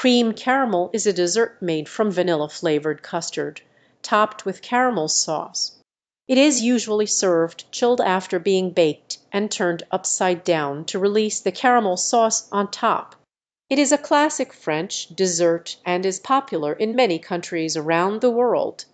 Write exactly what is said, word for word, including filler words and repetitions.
Cream caramel is a dessert made from vanilla flavored custard, topped with caramel sauce. It is usually served chilled after being baked and turned upside down to release the caramel sauce on top. It is a classic French dessert and is popular in many countries around the world.